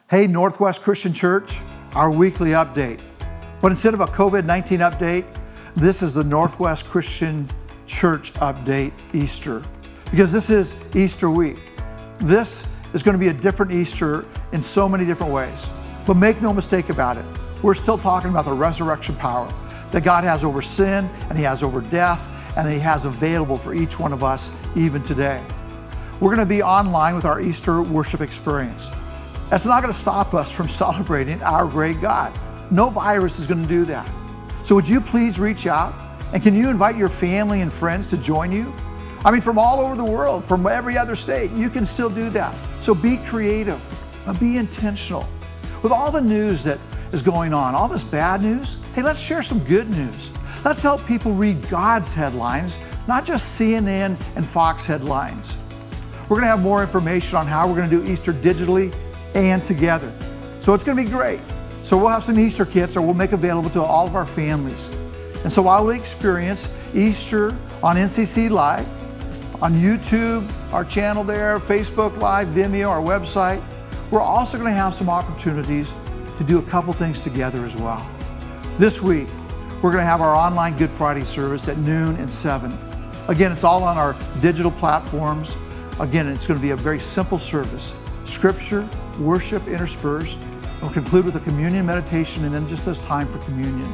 Hey, Northwest Christian Church, our weekly update. But instead of a COVID-19 update, this is the Northwest Christian Church update Easter. Because this is Easter week. This is going to be a different Easter in so many different ways. But make no mistake about it, we're still talking about the resurrection power that God has over sin, and He has over death, and that He has available for each one of us even today. We're going to be online with our Easter worship experience. That's not going to stop us from celebrating our great God. No virus is going to do that. So would you please reach out, and can you invite your family and friends to join you? I mean, from all over the world, from every other state, you can still do that. So be creative, but be intentional. With all the news that is going on, all this bad news, hey, let's share some good news. Let's help people read God's headlines, not just CNN and Fox headlines. We're going to have more information on how we're going to do Easter digitally and together. So it's going to be great. So we'll have some Easter kits that we'll make available to all of our families. And so while we experience Easter on NCC Live, on YouTube, our channel there, Facebook Live, Vimeo, our website, we're also going to have some opportunities to do a couple things together as well. This week, we're going to have our online Good Friday service at noon and 7. Again, it's all on our digital platforms. Again, it's going to be a very simple service. Scripture, worship interspersed. We'll conclude with a communion meditation, and then just this time for communion.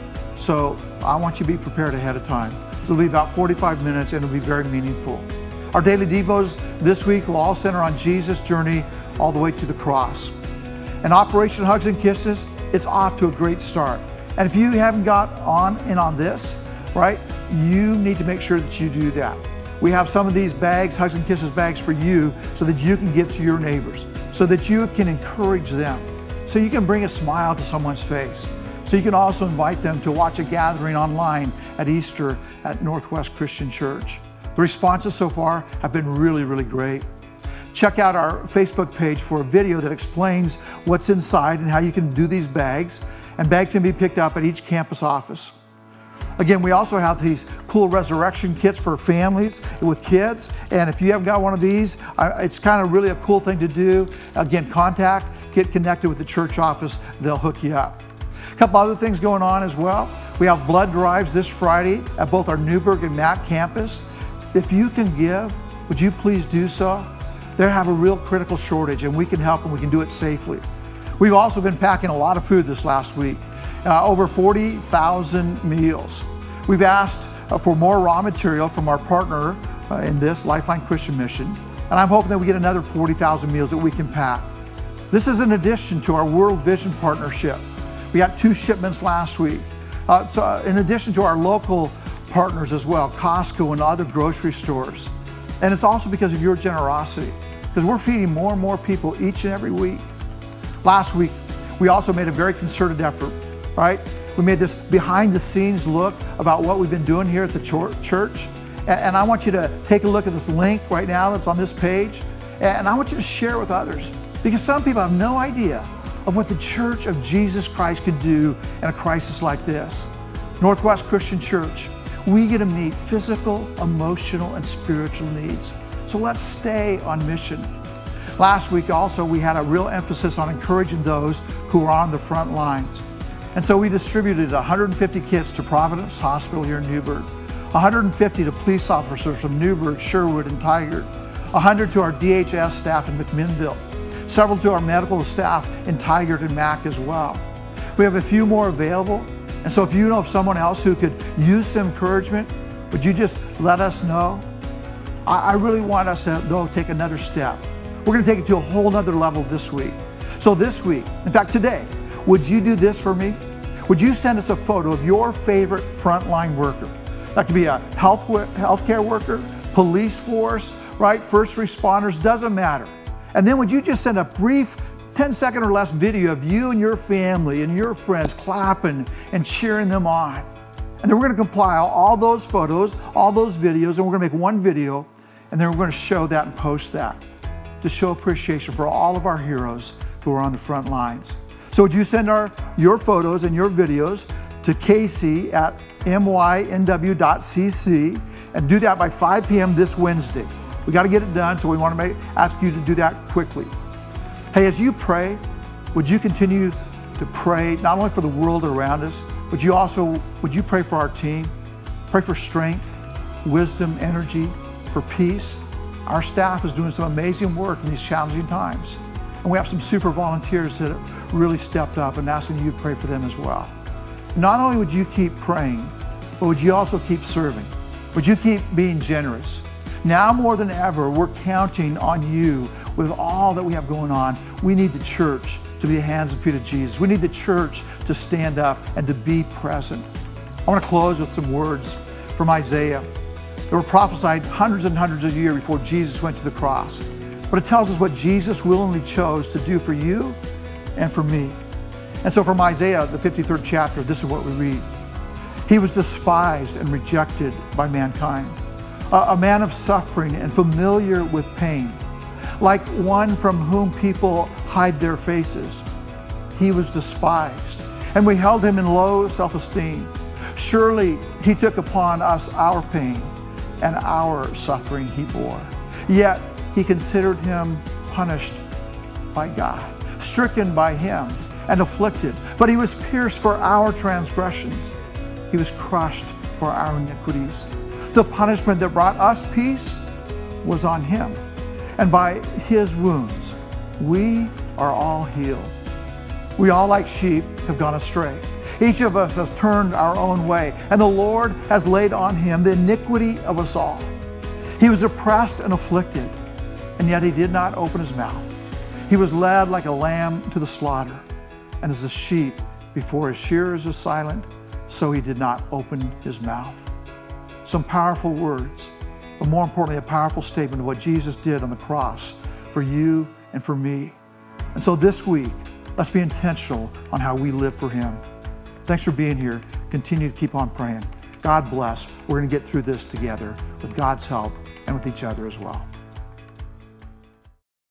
So I want you to be prepared ahead of time. It'll be about 45 minutes, and it'll be very meaningful. Our daily devos this week will all center on Jesus' journey all the way to the cross. And Operation Hugs and Kisses, it's off to a great start. And if you haven't got on this, right, you need to make sure that you do that. We have some of these bags, Hugs and Kisses bags for you, so that you can give to your neighbors, so that you can encourage them, so you can bring a smile to someone's face. So you can also invite them to watch a gathering online at Easter at Northwest Christian Church. The responses so far have been really, really great. Check out our Facebook page for a video that explains what's inside and how you can do these bags. And bags can be picked up at each campus office. Again, we also have these cool resurrection kits for families with kids. And if you haven't got one of these, it's kind of really a cool thing to do. Again, get connected with the church office. They'll hook you up. A couple other things going on as well. We have blood drives this Friday at both our Newburgh and Mack campus. If you can give, would you please do so? They have a real critical shortage, and we can help, and we can do it safely. We've also been packing a lot of food this last week. Over 40,000 meals. We've asked for more raw material from our partner in this, Lifeline Christian Mission, and I'm hoping that we get another 40,000 meals that we can pack. This is in addition to our World Vision partnership. We got 2 shipments last week. So in addition to our local partners as well, Costco and other grocery stores. And it's also because of your generosity, because we're feeding more and more people each and every week. Last week, we also made a very concerted effort. Right? We made this behind the scenes look about what we've been doing here at the church. And I want you to take a look at this link right now that's on this page. And I want you to share with others, because some people have no idea of what the Church of Jesus Christ could do in a crisis like this. Northwest Christian Church, we get to meet physical, emotional, and spiritual needs. So let's stay on mission. Last week also, we had a real emphasis on encouraging those who are on the front lines. And so we distributed 150 kits to Providence Hospital here in Newburgh, 150 to police officers from Newburgh, Sherwood, and Tigard, 100 to our DHS staff in McMinnville, several to our medical staff in Tigard and Mack as well. We have a few more available, and so if you know of someone else who could use some encouragement, would you just let us know? I really want us to, though, take another step. We're going to take it to a whole nother level this week. So this week, in fact today, would you do this for me? Would you send us a photo of your favorite frontline worker? That could be a healthcare worker, police force, right? First responders, doesn't matter. And then would you just send a brief 10-second or less video of you and your family and your friends clapping and cheering them on? And then we're going to compile all those photos, all those videos, and we're going to make one video, and then we're going to show that and post that to show appreciation for all of our heroes who are on the front lines. So would you send your photos and your videos to Casey at mynw.cc and do that by 5 p.m. this Wednesday. We got to get it done, so we want to ask you to do that quickly. Hey, as you pray, would you continue to pray not only for the world around us, but would you pray for our team? Pray for strength, wisdom, energy, for peace. Our staff is doing some amazing work in these challenging times. And we have some super volunteers that have really stepped up, and asking you to pray for them as well. Not only would you keep praying, but would you also keep serving? Would you keep being generous? Now more than ever, we're counting on you with all that we have going on. We need the church to be the hands and feet of Jesus. We need the church to stand up and to be present. I want to close with some words from Isaiah. They were prophesied hundreds and hundreds of years before Jesus went to the cross. But it tells us what Jesus willingly chose to do for you and for me. And so from Isaiah, the 53rd chapter, this is what we read. He was despised and rejected by mankind, a man of suffering and familiar with pain, like one from whom people hide their faces. He was despised, and we held him in low self-esteem. Surely he took upon us our pain, and our suffering he bore. Yet he considered him punished by God, stricken by him, and afflicted. But he was pierced for our transgressions. He was crushed for our iniquities. The punishment that brought us peace was on him. And by his wounds, we are all healed. We all, like sheep, have gone astray. Each of us has turned our own way, and the Lord has laid on him the iniquity of us all. He was oppressed and afflicted, and yet he did not open his mouth. He was led like a lamb to the slaughter, and as a sheep before his shearers is silent, so he did not open his mouth. Some powerful words, but more importantly, a powerful statement of what Jesus did on the cross for you and for me. And so this week, let's be intentional on how we live for him. Thanks for being here. Continue to keep on praying. God bless. We're going to get through this together with God's help and with each other as well.